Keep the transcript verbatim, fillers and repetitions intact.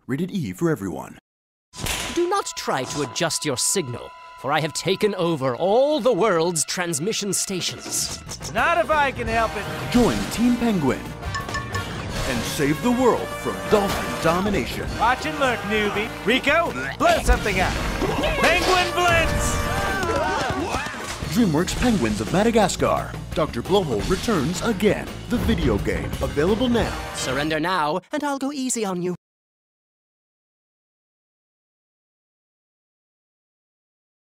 Rated E for everyone. Do not try to adjust your signal, for I have taken over all the world's transmission stations. Not if I can help it. Join Team Penguin and save the world from dolphin domination. Watch and look, newbie. Rico, blow something up. Penguin Blitz! DreamWorks Penguins of Madagascar. Doctor Blowhole returns again. The video game, available now. Surrender now, and I'll go easy on you.